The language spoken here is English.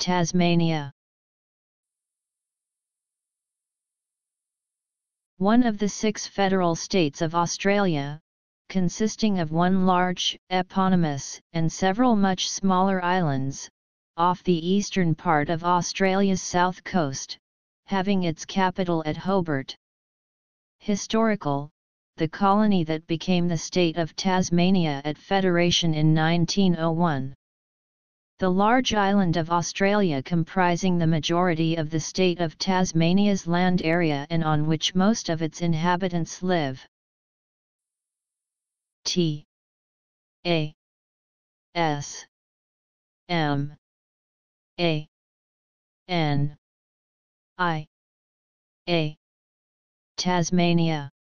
Tasmania. One of the 6 federal states of Australia, consisting of one large, eponymous, and several much smaller islands, off the eastern part of Australia's south coast, having its capital at Hobart. Historical, the colony that became the state of Tasmania at Federation in 1901. The large island of Australia comprising the majority of the state of Tasmania's land area and on which most of its inhabitants live. T A S M A N I A Tasmania.